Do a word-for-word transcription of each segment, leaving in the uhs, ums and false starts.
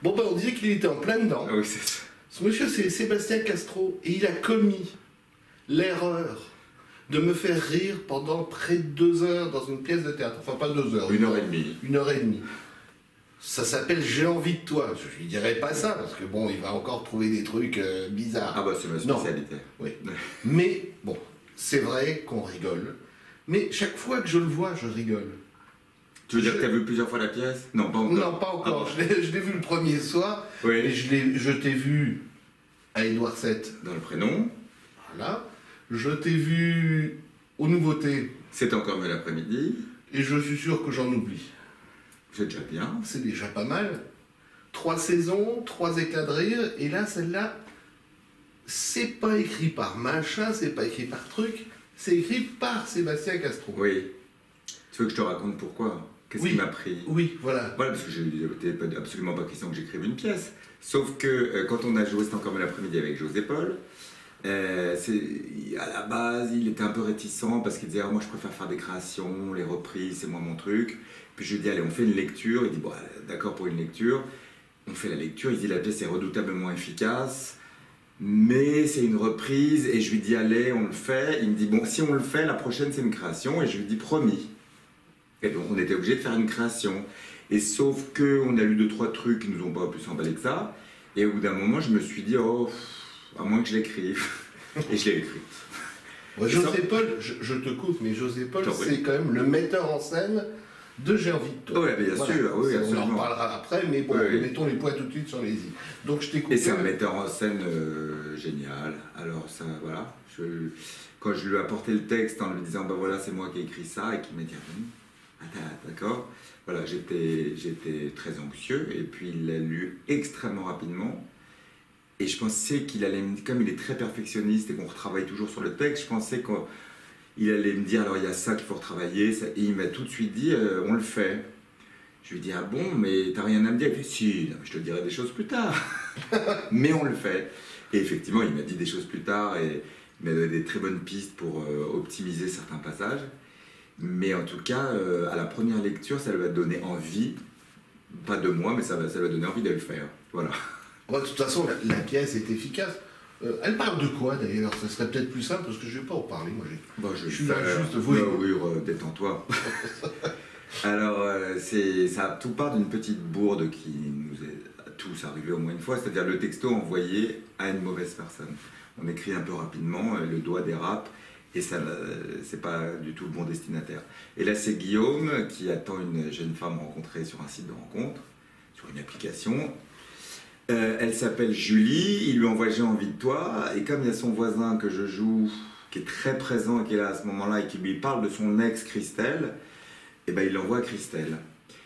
Bon, ben, on disait qu'il était en plein dedans. Ah oui, c'est ça. Ce monsieur, c'est Sébastien Castro, et il a commis l'erreur de me faire rire pendant près de deux heures dans une pièce de théâtre. Enfin, pas deux heures. Une heure et demie. Une heure et demie. Ça s'appelle J'ai envie de toi. Je lui dirais pas ça, parce que bon, il va encore trouver des trucs euh, bizarres. Ah bah c'est ma spécialité. Non. Oui. Mais, bon, c'est vrai qu'on rigole. Mais chaque fois que je le vois, je rigole. Tu veux dire je... que tu as vu plusieurs fois la pièce? Non, pas encore. Non, pas encore. Ah bon. Je l'ai vu le premier soir. Oui. Et je, je t'ai vu à Édouard sept. Dans le prénom. Voilà. Je t'ai vu aux nouveautés. C'est encore mieux l'après-midi. Et je suis sûr que j'en oublie. C'est déjà bien. C'est déjà pas mal. Trois saisons, trois éclats de rire. Et là, celle-là, c'est pas écrit par machin, c'est pas écrit par truc. C'est écrit par Sébastien Castro. Oui. Tu veux que je te raconte pourquoi? Qu'est-ce oui. qui m'a pris? Oui, voilà. Voilà, parce que j'étais absolument pas question que j'écrive une pièce. Sauf que euh, quand on a joué C'était encore mieux l'après-midi avec José Paul, euh, à la base, il était un peu réticent parce qu'il disait ah, moi je préfère faire des créations, les reprises, c'est moi mon truc. Puis je lui dis allez, on fait une lecture. Il dit bon, d'accord pour une lecture. On fait la lecture. Il dit la pièce est redoutablement efficace, mais c'est une reprise. Et je lui dis allez, on le fait. Il me dit bon, si on le fait, la prochaine c'est une création. Et je lui dis promis. Et donc on était obligé de faire une création. Et sauf qu'on a lu deux, trois trucs qui nous ont pas plus emballé que ça. Et au bout d'un moment, je me suis dit, oh, à moins que je l'écrive. Et je l'ai écrit. Ouais, José Paul, je, je te coupe, mais José Paul, c'est quand même le metteur en scène de J'ai envie de toi. Oui, bien voilà. sûr. Oui, on en reparlera après, mais bon, oui. mettons les points tout de suite sur les i. Donc je t'ai coupé. Et c'est un metteur en scène euh, génial. Alors, ça, voilà. Je, quand je lui ai apporté le texte en lui disant, ben voilà, c'est moi qui ai écrit ça, et qu'il m'a dit, ah, d'accord. Voilà, j'étais très anxieux, et puis il l'a lu extrêmement rapidement. Et je pensais qu'il allait me dire, comme il est très perfectionniste et qu'on retravaille toujours sur le texte, je pensais qu'il allait me dire, alors il y a ça qu'il faut retravailler, ça, et il m'a tout de suite dit, euh, on le fait. Je lui ai dit, ah bon, mais t'as rien à me dire? Il fait, si, non, je te dirai des choses plus tard. Mais on le fait. Et effectivement, il m'a dit des choses plus tard, et il m'a donné des très bonnes pistes pour euh, optimiser certains passages. Mais en tout cas, euh, à la première lecture, ça lui a donné envie, pas de moi, mais ça, ça lui a donné envie de le faire. Voilà. Ouais, de toute façon, la, la pièce est efficace. Euh, elle parle de quoi d'ailleurs? Ça serait peut-être plus simple parce que je ne vais pas en parler. Moi, bon, je, je suis là juste. Oui, oui, oui détends-toi. Alors, euh, ça tout part d'une petite bourde qui nous est tous arrivé au moins une fois, c'est-à-dire le texto envoyé à une mauvaise personne. On écrit un peu rapidement, le doigt dérape. Et ça, c'est pas du tout le bon destinataire. Et là, c'est Guillaume qui attend une jeune femme rencontrée sur un site de rencontre, sur une application. Euh, elle s'appelle Julie, il lui envoie J'ai envie de toi. Et comme il y a son voisin que je joue, qui est très présent et qui est là à ce moment-là, et qui lui parle de son ex Christelle, et ben il l'envoie à Christelle,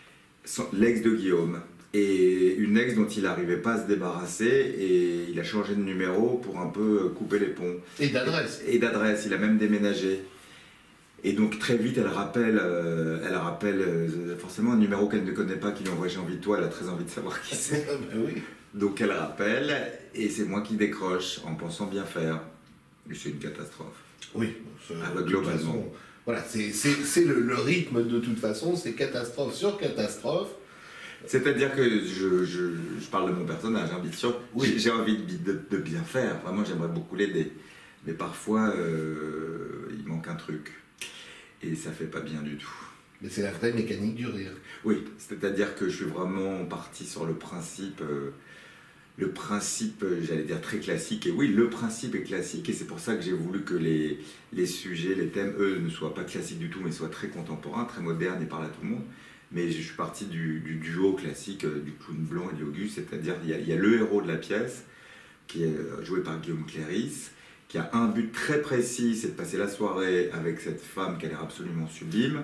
l'ex de Guillaume. Et une ex dont il n'arrivait pas à se débarrasser, et il a changé de numéro pour un peu couper les ponts. Et d'adresse. Et, et d'adresse, il a même déménagé. Et donc très vite, elle rappelle, euh, elle rappelle euh, forcément un numéro qu'elle ne connaît pas, qui lui envoie J'ai envie de toi, elle a très envie de savoir qui c'est. Ben oui. Donc elle rappelle, et c'est moi qui décroche, en pensant bien faire. Et c'est une catastrophe. Oui, ah, bah, globalement. Façon, voilà, c'est le, le rythme de toute façon, c'est catastrophe sur catastrophe. C'est-à-dire que je, je, je parle de mon personnage, hein, bien sûr, oui. j'ai envie de, de, de bien faire, vraiment j'aimerais beaucoup l'aider, mais parfois euh, il manque un truc, et ça fait pas bien du tout. Mais c'est la vraie mécanique du rire. Oui, c'est-à-dire que je suis vraiment parti sur le principe, euh, le principe, j'allais dire très classique, et oui, le principe est classique, et c'est pour ça que j'ai voulu que les, les sujets, les thèmes, eux, ne soient pas classiques du tout, mais soient très contemporains, très modernes et parlent à tout le monde. Mais je suis parti du, du duo classique euh, du clown blanc et de l'Auguste, c'est-à-dire il, il y a le héros de la pièce, qui est joué par Guillaume Cléris, qui a un but très précis, c'est de passer la soirée avec cette femme qui a l'air absolument sublime,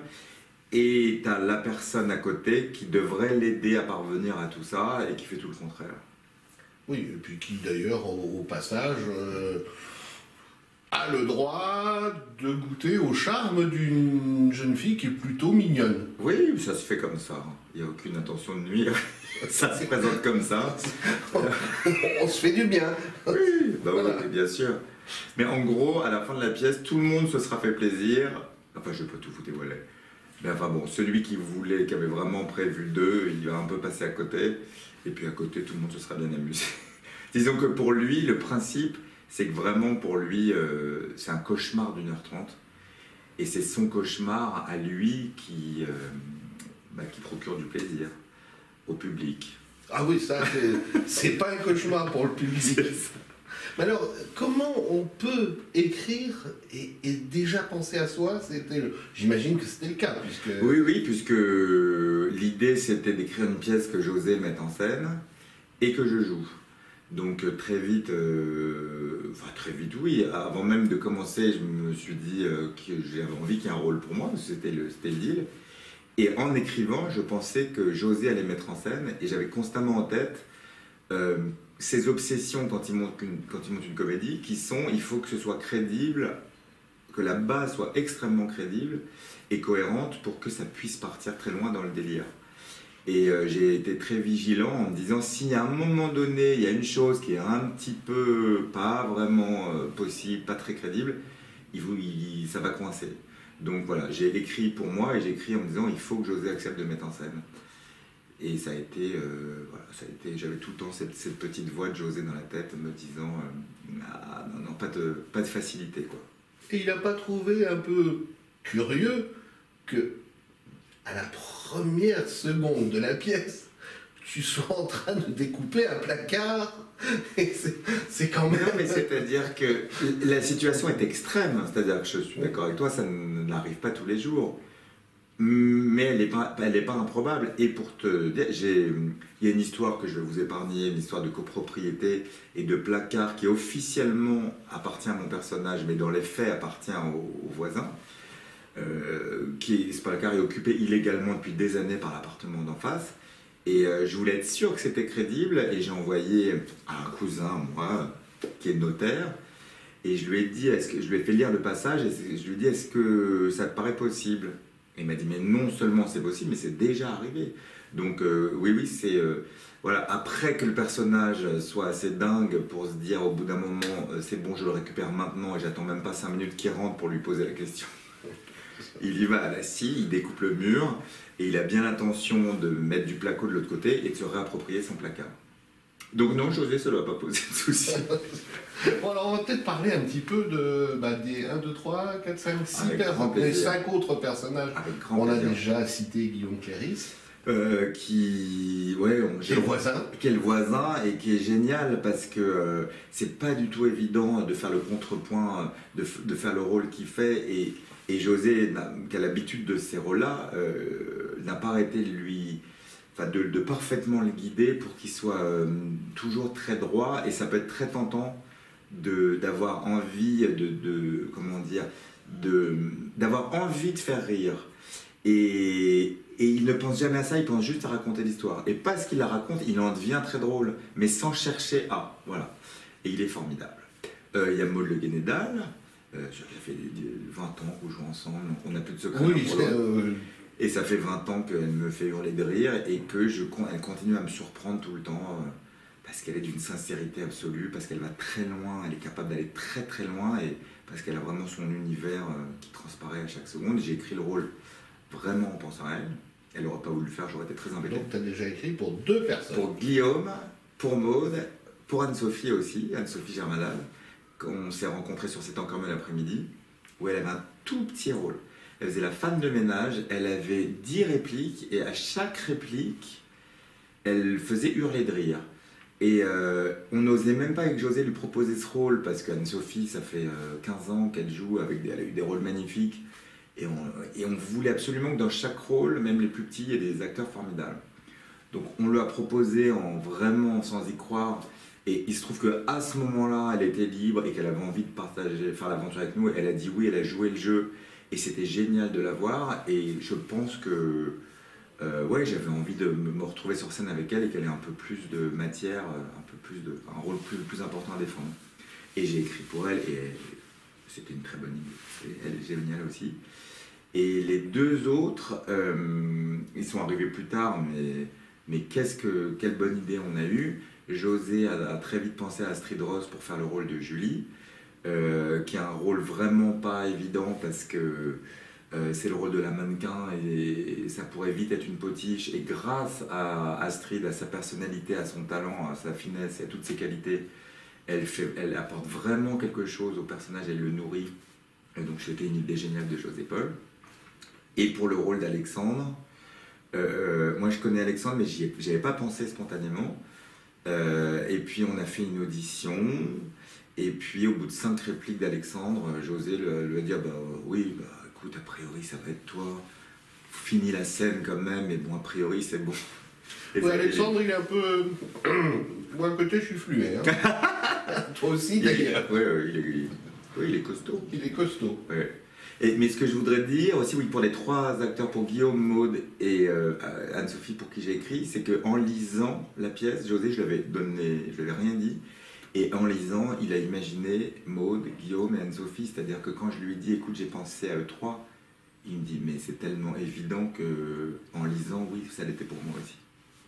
et tu as la personne à côté qui devrait l'aider à parvenir à tout ça, et qui fait tout le contraire. Oui, et puis qui d'ailleurs, au, au passage... Euh... a le droit de goûter au charme d'une jeune fille qui est plutôt mignonne. Oui, ça se fait comme ça. Il n'y a aucune intention de nuire. Ça se présente comme ça. On se fait du bien. Oui, bah voilà. Oui, bien sûr. Mais en gros, à la fin de la pièce, tout le monde se sera fait plaisir. Enfin, je ne vais pas tout vous dévoiler. Mais enfin bon, celui qui voulait, qui avait vraiment prévu le deux, il va un peu passer à côté. Et puis à côté, tout le monde se sera bien amusé. Disons que pour lui, le principe, c'est que vraiment pour lui, euh, c'est un cauchemar d'une heure trente. Et c'est son cauchemar à lui qui, euh, bah, qui procure du plaisir au public. Ah oui, ça, c'est pas un cauchemar pour le public. Mais alors, comment on peut écrire et, et déjà penser à soi? C'était, j'imagine que c'était le cas, puisque... Oui, oui, puisque l'idée, c'était d'écrire une pièce que j'osais mettre en scène et que je joue. Donc très vite, euh, enfin très vite, oui, avant même de commencer, je me suis dit euh, que j'avais envie qu'il y ait un rôle pour moi, c'était le, c'était le deal. Et en écrivant, je pensais que José allait mettre en scène, et j'avais constamment en tête euh, ces obsessions quand il, monte une, quand il monte une comédie, qui sont, il faut que ce soit crédible, que la base soit extrêmement crédible et cohérente pour que ça puisse partir très loin dans le délire. Et euh, j'ai été très vigilant en me disant, si à un moment donné, il y a une chose qui est un petit peu pas vraiment euh, possible, pas très crédible, il, il, ça va coincer. Donc voilà, j'ai écrit pour moi et j'ai écrit en me disant, il faut que José accepte de mettre en scène. Et ça a été, euh, voilà, ça a été, j'avais tout le temps cette, cette petite voix de José dans la tête me disant, euh, ah, non, non, pas de, pas de facilité, quoi. Et il n'a pas trouvé un peu curieux que, à la première seconde de la pièce, tu sois en train de découper un placard? C'est quand même... Non, mais c'est-à-dire que la situation est extrême, c'est-à-dire que je suis d'accord avec toi, ça n'arrive pas tous les jours, mais elle n'est pas, elle n'est pas improbable. Et pour te dire, il y a une histoire que je vais vous épargner, une histoire de copropriété et de placard qui officiellement appartient à mon personnage, mais dans les faits appartient aux, aux voisins. Euh, qui, ce placard est occupé illégalement depuis des années par l'appartement d'en face. Et euh, je voulais être sûr que c'était crédible, et j'ai envoyé à un cousin, moi, qui est notaire, et je lui ai dit, est-ce que, je lui ai fait lire le passage, et je lui ai dit, est-ce que ça te paraît possible? Et il m'a dit, mais non seulement c'est possible, mais c'est déjà arrivé. Donc euh, oui, oui, c'est... Euh, voilà, après que le personnage soit assez dingue pour se dire au bout d'un moment, euh, c'est bon, je le récupère maintenant, et j'attends même pas cinq minutes qu'il rentre pour lui poser la question. Il y va à la scie, il découpe le mur, et il a bien l'intention de mettre du placo de l'autre côté et de se réapproprier son placard. Donc non, José, ça ne doit pas poser de soucis. Bon, alors on va peut-être parler un petit peu de, bah, des un, deux, trois, quatre, cinq, six Avec personnages, grand les plaisir. cinq autres personnages. Avec grand On a plaisir. déjà cité Guillaume Cléris, Euh, qui, ouais, on, qui est le voisin. qui est le voisin et qui est génial parce que euh, c'est pas du tout évident de faire le contrepoint, de, de faire le rôle qu'il fait, et, et José, qui a l'habitude de ces rôles-là, euh, n'a pas arrêté de lui, enfin de, de parfaitement le guider pour qu'il soit euh, toujours très droit, et ça peut être très tentant de d'avoir envie de, de comment dire, de d'avoir envie de faire rire. Et, et il ne pense jamais à ça, il pense juste à raconter l'histoire. Et parce qu'il la raconte, il en devient très drôle, mais sans chercher à. Voilà. Et il est formidable. Euh, il y a Maud Le Guénédal, euh, ça fait vingt ans qu'on joue ensemble, donc on n'a plus de secret. Oui, c'est... Euh... Et ça fait vingt ans qu'elle me fait hurler de rire, et que je, elle continue à me surprendre tout le temps, euh, parce qu'elle est d'une sincérité absolue, parce qu'elle va très loin, elle est capable d'aller très très loin, et parce qu'elle a vraiment son univers euh, qui transparaît à chaque seconde. J'ai écrit le rôle vraiment en pensant à elle. Elle n'aurait pas voulu le faire, j'aurais été très embêté. Donc tu as déjà écrit pour deux personnes. Pour Guillaume, pour Maud, pour Anne-Sophie aussi, Anne-Sophie Germanal. On s'est rencontrés sur Cet encore mieux l'après-midi, où elle avait un tout petit rôle. Elle faisait la femme de ménage, elle avait dix répliques, et à chaque réplique, elle faisait hurler de rire. Et euh, on n'osait même pas avec José lui proposer ce rôle, parce qu'Anne-Sophie, ça fait euh, quinze ans qu'elle joue, avec des, elle a eu des rôles magnifiques. Et on, et on voulait absolument que dans chaque rôle, même les plus petits, il y ait des acteurs formidables. Donc on lui a proposé en vraiment sans y croire. Et il se trouve qu'à ce moment-là, elle était libre et qu'elle avait envie de partager, faire l'aventure avec nous. Elle a dit oui, elle a joué le jeu. Et c'était génial de la voir. Et je pense que euh, ouais, j'avais envie de me retrouver sur scène avec elle et qu'elle ait un peu plus de matière, un peu plus de, un rôle plus, plus important à défendre. Et j'ai écrit pour elle, et c'était une très bonne idée. Elle est géniale aussi. Et les deux autres, euh, ils sont arrivés plus tard, mais, mais qu'est-ce que, quelle bonne idée on a eue. José a, a très vite pensé à Astrid Ross pour faire le rôle de Julie, euh, qui a un rôle vraiment pas évident parce que Euh, c'est le rôle de la mannequin et, et ça pourrait vite être une potiche. Et grâce à Astrid, à sa personnalité, à son talent, à sa finesse et à toutes ses qualités, elle, fait, elle apporte vraiment quelque chose au personnage, elle le nourrit. Et donc c'était une idée géniale de José Paul. Et pour le rôle d'Alexandre, euh, moi je connais Alexandre, mais j'y avais pas pensé spontanément. Euh, et puis on a fait une audition. Et puis au bout de cinq répliques d'Alexandre, José lui a dit ah bah oui, bah écoute, a priori ça va être toi. Fini la scène quand même, mais bon, a priori c'est bon. Ouais, Alexandre, il est un peu. Moi, à côté, je suis fluet. Hein. Toi aussi, d'ailleurs. Oui, ouais, il, est... oui, il est costaud. Il est costaud. Ouais. Et, mais ce que je voudrais dire aussi, oui, pour les trois acteurs, pour Guillaume, Maud et euh, Anne-Sophie, pour qui j'ai écrit, c'est qu'en lisant la pièce, José, je lui avais donné, je lui avais rien dit. Et en lisant, il a imaginé Maud, Guillaume et Anne-Sophie, c'est-à-dire que quand je lui ai dit, écoute, j'ai pensé à eux trois, il me dit, mais c'est tellement évident que en lisant, oui, ça l'était pour moi aussi.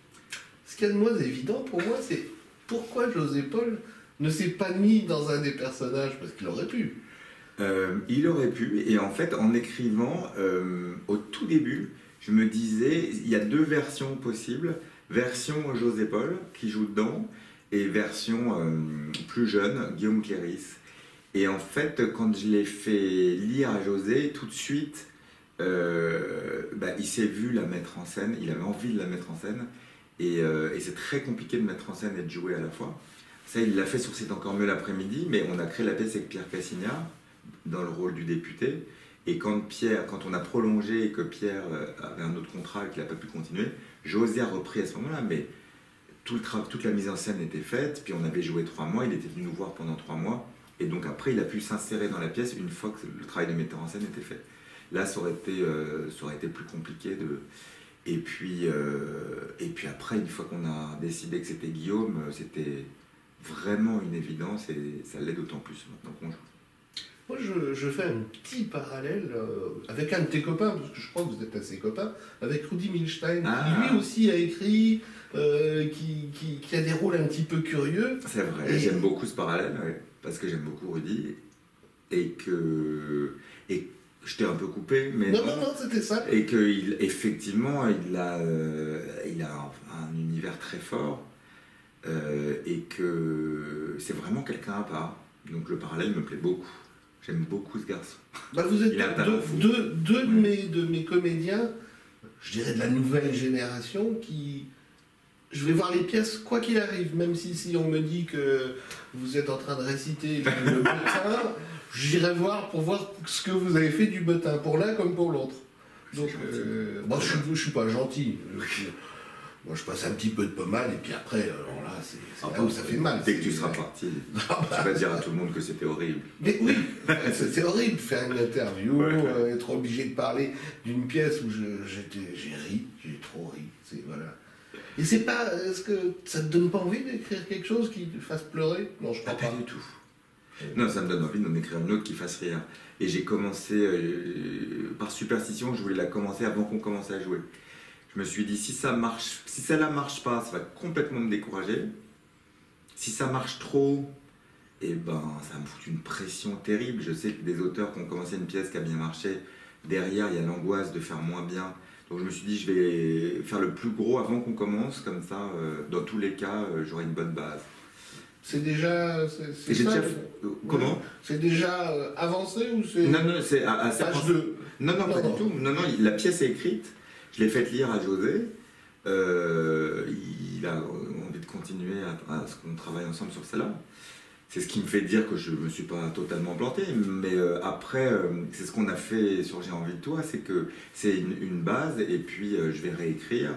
Ce qu'il y a de moins évident pour moi, c'est pourquoi José Paul ne s'est pas mis dans un des personnages, parce qu'il aurait pu. Euh, il aurait pu, et en fait, en écrivant, euh, au tout début, je me disais, il y a deux versions possibles. Version José Paul, qui joue dedans, et version euh, plus jeune, Guillaume Cléris. Et en fait, quand je l'ai fait lire à José, tout de suite, euh, bah, il s'est vu la mettre en scène, il avait envie de la mettre en scène, et, euh, et c'est très compliqué de mettre en scène et de jouer à la fois. Ça, il l'a fait sur C'est encore mieux l'après-midi, mais on a créé la pièce avec Pierre Cassignard, dans le rôle du député, et quand Pierre, quand on a prolongé et que Pierre avait un autre contrat et qu'il n'a pas pu continuer, José a repris à ce moment-là, mais tout le tra- toute la mise en scène était faite, puis on avait joué trois mois, il était venu nous voir pendant trois mois, et donc après il a pu s'insérer dans la pièce une fois que le travail de metteur en scène était fait. Là, ça aurait été, euh, ça aurait été plus compliqué de... Et puis, euh, et puis après, une fois qu'on a décidé que c'était Guillaume, c'était vraiment une évidence, et ça l'est d'autant plus maintenant qu'on joue. Moi, je, je fais un petit parallèle euh, avec un de tes copains, parce que je crois que vous êtes assez copains, avec Rudi Milstein, Ah. qui lui aussi a écrit, euh, qui, qui, qui a des rôles un petit peu curieux. C'est vrai, Et... j'aime beaucoup ce parallèle, ouais, parce que j'aime beaucoup Rudy, et que... Et je t'ai un peu coupé, mais non, non, non, c'était ça. Et qu'effectivement, il, il, a, euh, il a un, un univers très fort, euh, et que c'est vraiment quelqu'un à part. Donc le parallèle me plaît beaucoup. J'aime beaucoup ce garçon. Bah, vous êtes Il a un talent deux, fou. deux, deux de, mes, de mes comédiens, je dirais de la nouvelle génération, qui... Je vais voir les pièces quoi qu'il arrive, même si, si on me dit que vous êtes en train de réciter le, le bottin, j'irai voir pour voir ce que vous avez fait du bottin, pour l'un comme pour l'autre. Donc, euh, moi je ne suis pas gentil. Je, moi je passe un petit peu de pommade et puis après, alors là, c'est Ah là bon, où ça fait mal. Dès que tu seras parti, Ah bah. tu vas dire à tout le monde que c'était horrible. Mais oui, c'était horrible de faire une interview, Ouais. euh, être obligé de parler d'une pièce où je- j'étais, j'ai ri, j'ai trop ri. C'est, voilà. Et c'est pas, est-ce que ça te donne pas envie d'écrire quelque chose qui te fasse pleurer? Non, je Ah, crois pas pas. du tout. Non, ça me donne envie d'en écrire une autre qui fasse rire. Et j'ai commencé, euh, par superstition, je voulais la commencer avant qu'on commence à jouer. Je me suis dit, si ça marche, si ça ne marche pas, ça va complètement me décourager. Si ça marche trop, eh ben, ça me fout une pression terrible. Je sais que des auteurs qui ont commencé une pièce qui a bien marché, derrière, il y a l'angoisse de faire moins bien. Donc je me suis dit, je vais faire le plus gros avant qu'on commence, comme ça, euh, dans tous les cas, euh, j'aurai une bonne base. C'est déjà, c'est, c'est Et j'ai ça, déjà le- fait- euh, comment C'est déjà euh, avancé ou c'est Non, non, c'est à, à ça- page deux? Non, non, pas Non, non. du tout. Non, non, la pièce est écrite. Je l'ai faite lire à José. Euh, il a envie de continuer à, à ce qu'on travaille ensemble sur celle-là. C'est ce qui me fait dire que je ne me suis pas totalement planté. Mais euh, après, euh, c'est ce qu'on a fait sur J'ai envie de toi. C'est que c'est une, une base et puis euh, je vais réécrire.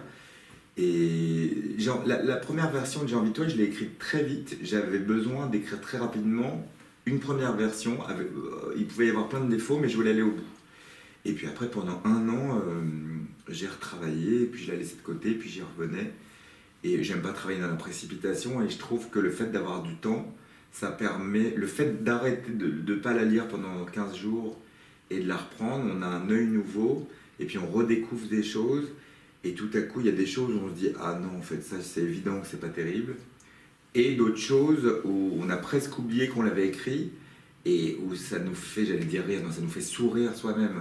Et genre, la, la première version de J'ai envie de toi, je l'ai écrite très vite. J'avais besoin d'écrire très rapidement une première version. Avec, euh, il pouvait y avoir plein de défauts, mais je voulais aller au bout. Et puis après, pendant un an, euh, j'ai retravaillé, puis je la laissais de côté, puis j'y revenais. Et j'aime pas travailler dans la précipitation, et je trouve que le fait d'avoir du temps, ça permet, le fait d'arrêter de ne pas la lire pendant quinze jours et de la reprendre, on a un œil nouveau, et puis on redécouvre des choses, et tout à coup, il y a des choses où on se dit « Ah non, en fait, ça c'est évident que c'est pas terrible », et d'autres choses où on a presque oublié qu'on l'avait écrit, et où ça nous fait, j'allais dire rire, non, ça nous fait sourire soi-même.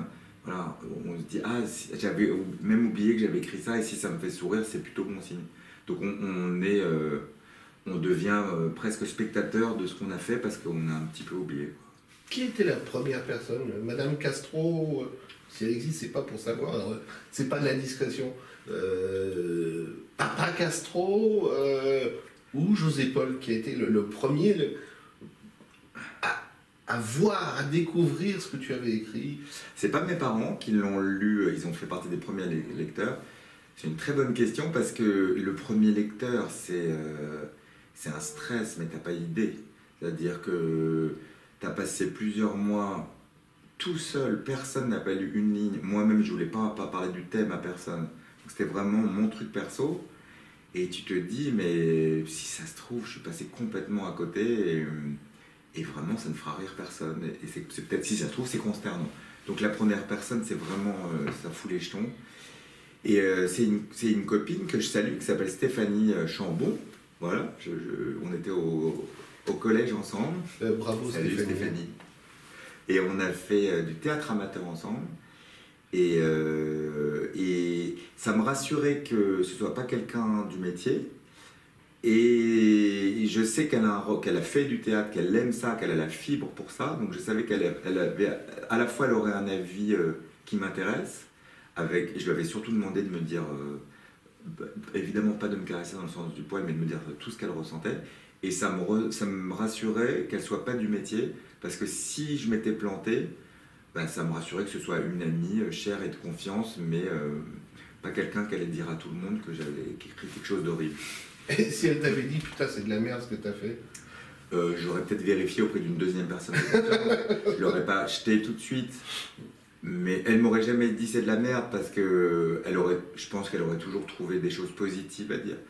voilà, on se dit, ah, si, j'avais même oublié que j'avais écrit ça, et si ça me fait sourire, c'est plutôt bon signe. Donc on, on est, euh, on devient euh, presque spectateur de ce qu'on a fait parce qu'on a un petit peu oublié, quoi. Qui était la première personne? Madame Castro, si elle existe, c'est pas pour savoir, c'est pas de la discrétion. Euh, Papa Castro euh, ou José Paul, qui a été le, le premier le, à, à voir, à découvrir ce que tu avais écrit. C'est pas mes parents qui l'ont lu, ils ont fait partie des premiers lecteurs. C'est une très bonne question parce que le premier lecteur, c'est euh, c'est un stress, mais t'as pas idée. C'est-à-dire que t'as passé plusieurs mois tout seul, personne n'a pas lu une ligne. Moi-même, je voulais pas, pas parler du thème à personne. C'était vraiment mon truc perso. Et tu te dis, mais si ça se trouve, je suis passé complètement à côté et, et vraiment, ça ne fera rire personne. Et c'est, c'est peut-être, si ça se trouve, c'est consternant. Donc la première personne, c'est vraiment, euh, ça fout les jetons. Et euh, c'est, une, c'est une copine que je salue, qui s'appelle Stéphanie Chambon. Voilà, je, je, on était au, au collège ensemble. Euh, bravo Salut Stéphanie. Stéphanie. Et on a fait euh, du théâtre amateur ensemble. Et, euh, et ça me rassurait que ce ne soit pas quelqu'un du métier. Et je sais qu'elle a, un, qu'elle a fait du théâtre, qu'elle aime ça, qu'elle a la fibre pour ça. Donc je savais qu'elle elle avait, à la fois elle aurait un avis euh, qui m'intéresse. Avec, je lui avais surtout demandé de me dire, euh, bah, évidemment pas de me caresser dans le sens du poil, mais de me dire tout ce qu'elle ressentait. Et ça me, re, ça me rassurait qu'elle ne soit pas du métier. Parce que si je m'étais planté, ben, ça me rassurait que ce soit une amie euh, chère et de confiance, mais euh, pas quelqu'un qui allait dire à tout le monde que j'avais écrit quelque chose d'horrible. Et si elle t'avait dit, putain, c'est de la merde ce que t'as fait, euh, j'aurais peut-être vérifié auprès d'une deuxième personne. Je l'aurais pas acheté tout de suite, mais elle m'aurait jamais dit c'est de la merde parce que elle aurait, je pense qu'elle aurait toujours trouvé des choses positives à dire.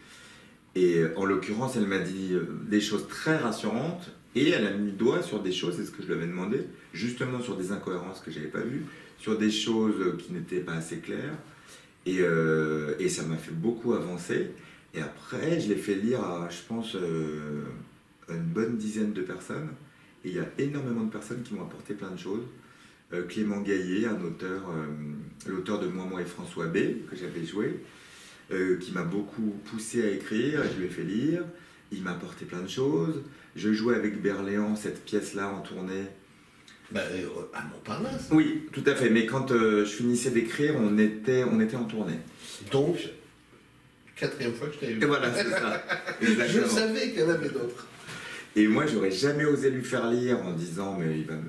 Et en l'occurrence, elle m'a dit des choses très rassurantes. Et elle a mis le doigt sur des choses, c'est ce que je lui avais demandé, justement sur des incohérences que je n'avais pas vues, sur des choses qui n'étaient pas assez claires. Et, euh, et ça m'a fait beaucoup avancer. Et après, je l'ai fait lire à, je pense, euh, à une bonne dizaine de personnes. Et il y a énormément de personnes qui m'ont apporté plein de choses. Euh, Clément Gaillet, un auteur, euh, l'auteur de Moi, Moi et François B, que j'avais joué, euh, qui m'a beaucoup poussé à écrire, et je lui ai fait lire. Il m'a apporté plein de choses. Je jouais avec Berléand cette pièce-là en tournée. Bah, euh, à Montparnasse. Oui, tout à fait. Mais quand euh, je finissais d'écrire, on était, on était en tournée. Donc, quatrième fois que je t'avais vu. Et voilà, c'est ça. Je savais qu'il y en avait d'autres. Et moi, j'aurais jamais osé lui faire lire en disant, mais il va me...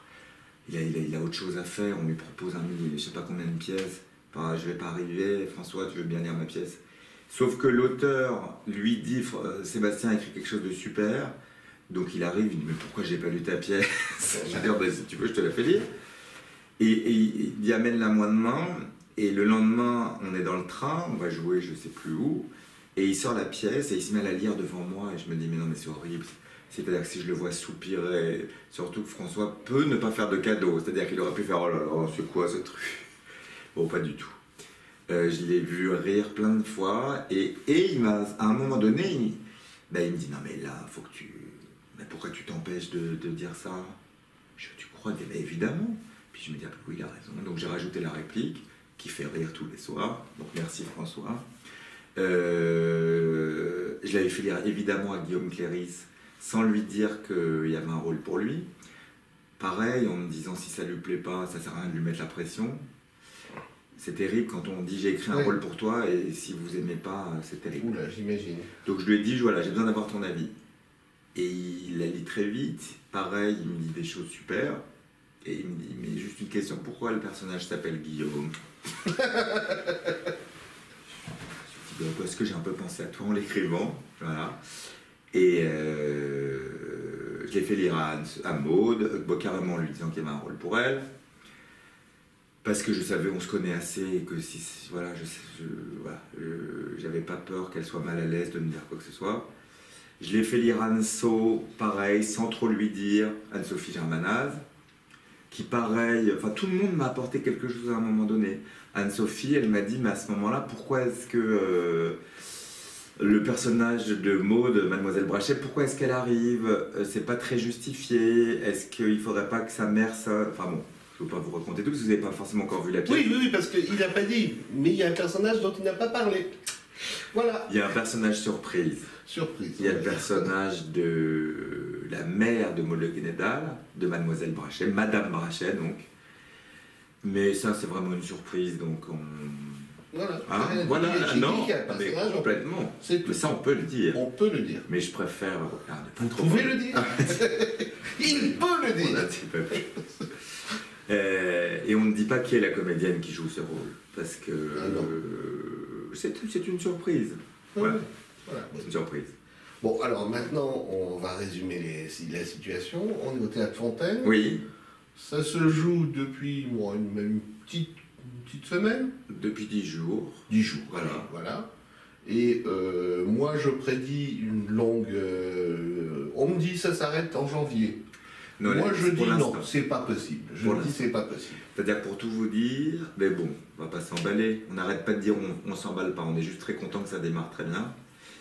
il, a, il, a, il a autre chose à faire. On lui propose un millier, je sais pas combien de pièces. Enfin, je vais pas arriver. François, tu veux bien lire ma pièce? Sauf que l'auteur lui dit, Sébastien a écrit quelque chose de super. Donc il arrive, il dit, mais pourquoi j'ai pas lu ta pièce? Je vais dire, bah, si tu veux, je te la fais lire. Et, et il y amène la main de main, et le lendemain, on est dans le train, on va jouer je sais plus où, et il sort la pièce, et il se met à la lire devant moi, et je me dis, mais non, mais c'est horrible. C'est-à-dire que si je le vois soupirer, surtout que François peut ne pas faire de cadeau, c'est-à-dire qu'il aurait pu faire, oh là là, c'est quoi ce truc? Bon, pas du tout. Euh, je l'ai vu rire plein de fois, et, et il m'a, à un moment donné, il, ben, il me dit, non mais là, faut que tu... Mais pourquoi tu t'empêches de, de dire ça? Je dis, tu crois? Mais évidemment. Puis je me dis, ah, oui, il a raison. Donc j'ai rajouté la réplique, qui fait rire tous les soirs. Donc merci François. Euh, je l'avais fait lire évidemment à Guillaume Cléris, sans lui dire qu'il y avait un rôle pour lui. Pareil, en me disant, si ça lui plaît pas, ça sert à rien de lui mettre la pression. C'est terrible quand on dit, j'ai écrit un oui. rôle pour toi, et si vous aimez pas, c'est terrible. Oula, j'imagine. Donc je lui ai dit, voilà, j'ai besoin d'avoir ton avis. Et il la lit très vite, pareil, il me dit des choses super, et il me dit, mais juste une question, pourquoi le personnage s'appelle Guillaume? Je me dis, parce que j'ai un peu pensé à toi en l'écrivant, voilà. Et euh, je l'ai fait lire à, à Maud, bon, carrément en lui disant qu'il y avait un rôle pour elle, parce que je savais, on se connaît assez, et que si, voilà, je, je, voilà, je, j'avais pas peur qu'elle soit mal à l'aise de me dire quoi que ce soit. Je l'ai fait lire à Anso, pareil, sans trop lui dire, Anne-Sophie Germanaz, qui pareil, enfin tout le monde m'a apporté quelque chose à un moment donné. Anne-Sophie, elle m'a dit, mais à ce moment-là, pourquoi est-ce que euh, le personnage de Maud, Mademoiselle Brachet, pourquoi est-ce qu'elle arrive? C'est pas très justifié, est-ce qu'il faudrait pas que sa mère, ça... Enfin bon, Je ne veux pas vous raconter tout, parce que vous n'avez pas forcément encore vu la pièce. Oui, oui, oui, parce qu'il n'a pas dit, mais il y a un personnage dont il n'a pas parlé. Voilà. Il y a un personnage surprise. Surprise. Il y a le personnage de la mère de Molle-Guénédal, de Mademoiselle Brachet, Madame Brachet donc. Mais ça, c'est vraiment une surprise, donc on... Voilà, Ah, rien à voilà, dire. J'ai non, dit qu'il y a un mais personnage, complètement. c'est tout. Mais ça, on peut le dire. On peut le dire. Mais je préfère... ah, ne pas Vous trop pouvez parler. le dire. Il peut le On a dire. un petit peu plus. Euh, et on ne dit pas qui est la comédienne qui joue ce rôle, parce que Ah non. euh, c'est c'est une surprise. Voilà, Voilà. c'est une surprise. Bon, alors maintenant, on va résumer les- la situation. On est au Théâtre Fontaine. Oui, Ça se joue depuis bon, une, même une petite, une petite semaine. depuis dix jours. Dix jours. Voilà. Voilà. Et euh, moi, je prédis une longue... euh, on me dit ça s'arrête en janvier. Non, moi, là, je c'est pour dis non, l'instant. c'est pas possible. Je Pour dis l'instant. c'est pas possible. C'est-à-dire pour tout vous dire, mais bon, on va pas s'emballer. On n'arrête pas de dire on, on s'emballe pas. On est juste très content que ça démarre très bien.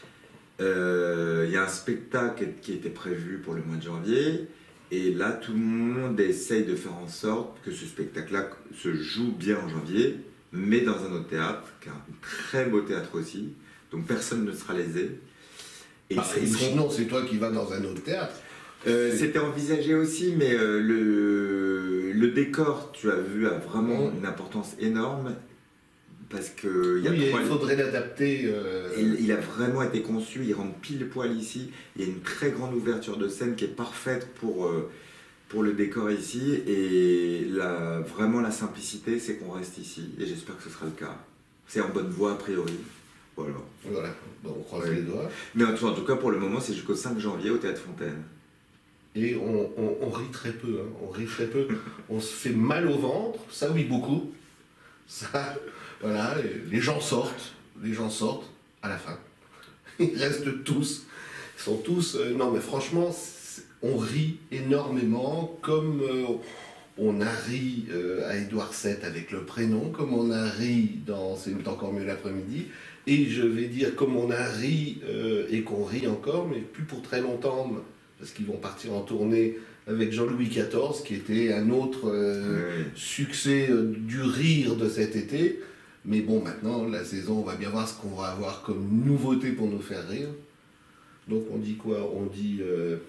Euh, Il y a un spectacle qui était prévu pour le mois de janvier. Et là, tout le monde essaye de faire en sorte que ce spectacle-là se joue bien en janvier, mais dans un autre théâtre, qui est un très beau théâtre aussi. Donc personne ne sera lésé. Et Ah, ils seront- sinon, c'est toi qui vas dans un autre théâtre. Euh, C'était envisagé aussi, mais euh, le, le décor, tu as vu, a vraiment Mmh. une importance énorme parce que il y a Oui, trois- il faudrait l'adapter. euh, il, il a vraiment été conçu, il rentre pile poil ici. Il y a une très grande ouverture de scène qui est parfaite pour, euh, pour le décor ici. Et la, vraiment, la simplicité, c'est qu'on reste ici. Et j'espère que ce sera le cas. C'est en bonne voie, a priori. Voilà. Voilà, donc on croise Oui. les doigts. Mais en tout, en tout cas, pour le moment, c'est jusqu'au cinq janvier au Théâtre Fontaine. Et on, on- on rit très peu, hein. On rit très peu. On se fait mal au ventre, ça oui beaucoup. Ça, voilà, et les gens sortent, les gens sortent à la fin. Ils restent tous, ils sont tous. euh, non mais franchement, c'est- on rit énormément, comme euh, on a ri euh, à Édouard sept avec le prénom, comme on a ri dans C'est encore mieux l'après-midi. Et je vais dire comme on a ri euh, et qu'on rit encore, mais plus pour très longtemps, parce qu'ils vont partir en tournée avec Jean-Louis quatorze, qui était un autre euh, Oui. succès euh, du rire de cet été. Mais bon, maintenant, la saison, on va bien voir ce qu'on va avoir comme nouveauté pour nous faire rire. Donc on dit quoi? On dit euh,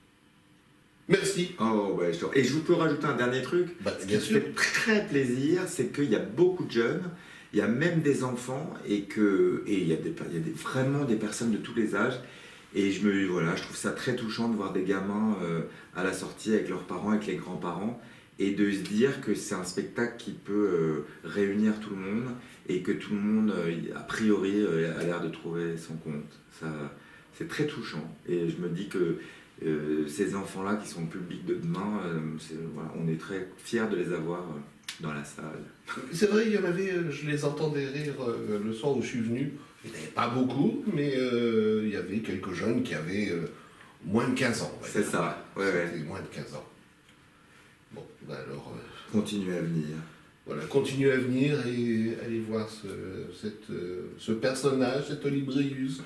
merci. Oh, ouais, je te- Et je vous peux rajouter un dernier truc. Bah, Ce qui bien me sûr. fait très plaisir, c'est qu'il y a beaucoup de jeunes, il y a même des enfants, et que et il y a, des, il y a des- vraiment des personnes de tous les âges. Et je me voilà, je trouve ça très touchant de voir des gamins euh, à la sortie avec leurs parents, avec les grands-parents, et de se dire que c'est un spectacle qui peut euh, réunir tout le monde et que tout le monde, euh, a priori, euh, a l'air de trouver son compte. Ça, c'est très touchant. Et je me dis que euh, ces enfants-là qui sont le public de demain, euh, c'est- voilà, on est très fiers de les avoir euh, dans la salle. C'est vrai, il y en avait, euh, je les entendais rire euh, le soir où je suis venu. Il n'y en avait pas beaucoup, mais euh, il y avait quelques jeunes qui avaient euh, moins de quinze ans. on va C'est dire. ça, ouais, ouais. C'était moins de quinze ans. Bon, bah alors, euh, Continuez à venir. voilà, continuez à venir et allez voir ce, cette, euh, ce personnage, cet Olibrius,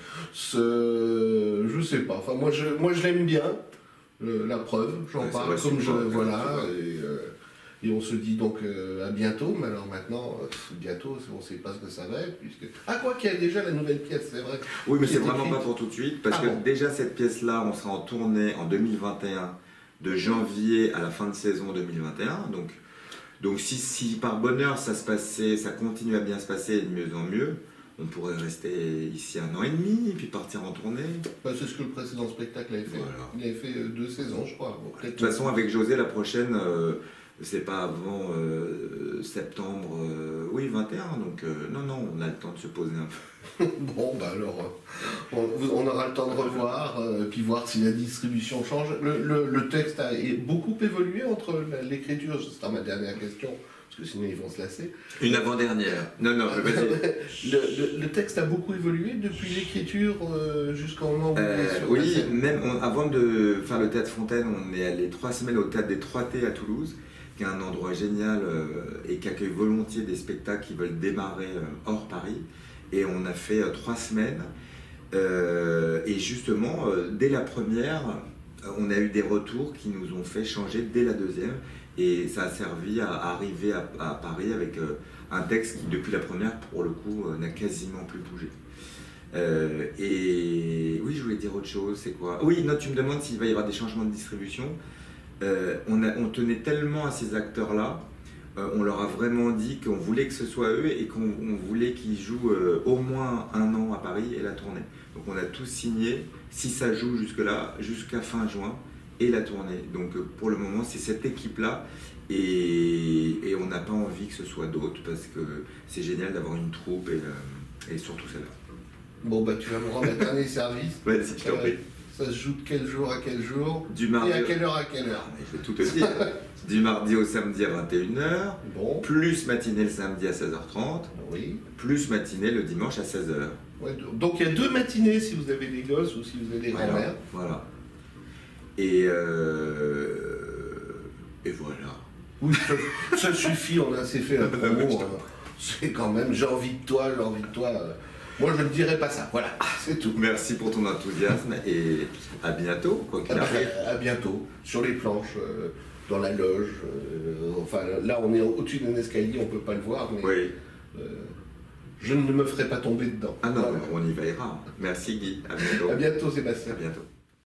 ce... je sais pas, enfin moi je, moi je l'aime bien, le- la preuve, j'en Ouais, c'est parle vrai, comme c'est je... vrai, voilà, c'est vrai. et, euh, et on se dit donc euh, à bientôt, mais alors maintenant, euh, bientôt, on ne sait pas ce que ça va être, puisque... Ah quoi qu'il y a déjà la nouvelle pièce, c'est vrai. Oui, mais Qui c'est est vraiment écrite. pas pour tout de suite, parce Ah que bon. déjà cette pièce-là, on sera en tournée en deux mille vingt et un, de janvier à la fin de saison deux mille vingt et un. Donc, donc si, si par bonheur ça se passait, ça continue à bien se passer et de mieux en mieux, on pourrait rester ici un an et demi et puis partir en tournée. Bah, c'est ce que le précédent spectacle avait fait. Voilà. Il avait fait euh, deux saisons, je crois. Bon, De peut-être- toute façon, avec José, la prochaine, euh, c'est pas avant euh, septembre, euh, oui, vingt et un. Donc, euh, non, non, on a le temps de se poser un peu. Bon, bah alors, euh, on, on aura le temps de revoir, euh, puis voir si la distribution change. Le, le- le texte a é- beaucoup évolué entre la- l'écriture, c'est ma dernière question, parce que sinon ils vont se lasser. Une avant-dernière. Non, non, mais vas-y. Le, le- le texte a beaucoup évolué depuis l'écriture euh, jusqu'au moment où il Euh, est sur la oui, scène. même on- avant de faire le Théâtre Fontaine, on est allé trois semaines au Théâtre des Trois T à Toulouse, qui est un endroit génial euh, et qui accueille volontiers des spectacles qui veulent démarrer euh, hors Paris. Et on a fait euh, trois semaines. Euh, et justement, euh, dès la première, on a eu des retours qui nous ont fait changer dès la deuxième. Et ça a servi à arriver à, à Paris avec euh, un texte qui, depuis la première, pour le coup, euh, n'a quasiment plus bougé. Euh, et oui, je voulais dire autre chose, c'est quoi? Oui, non, tu me demandes s'il va y avoir des changements de distribution. Euh, on, a, on tenait tellement à ces acteurs-là, euh, on leur a vraiment dit qu'on voulait que ce soit eux et qu'on voulait qu'ils jouent euh, au moins un an à Paris et la tournée. Donc on a tous signé, si ça joue jusque-là, jusqu'à fin juin, et la tournée. Donc pour le moment, c'est cette équipe-là, et, et on n'a pas envie que ce soit d'autres, parce que c'est génial d'avoir une troupe, et, euh, et surtout celle-là. Bon, bah tu vas me rendre un dernier service. Ouais, si je t'en prie. Ça se joue de quel jour à quel jour? Du mardi. Et à quelle heure à quelle heure? Je vais tout te dire. Du mardi au samedi à vingt et une heures, bon. Plus matinée le samedi à seize heures trente, oui. Plus matinée le dimanche à seize heures. Ouais, donc il y a deux matinées si vous avez des gosses ou si vous avez des voilà, grands-mères. Voilà. Et, euh, et voilà. Oui, ça, ça suffit, on a assez fait la promo. Hein. C'est quand même, j'ai envie de toi, j'ai envie de toi. Moi, je ne dirais pas ça. Voilà, c'est tout. Merci pour ton enthousiasme et à bientôt, quoi qu'il arrive. À bientôt, sur les planches, euh, dans la loge. Euh, enfin, là, on est au-dessus d'un escalier, on ne peut pas le voir, mais oui. euh, je ne me ferai pas tomber dedans. Ah non, voilà. on y veillera. Merci Guy, à bientôt. À bientôt Sébastien. À bientôt.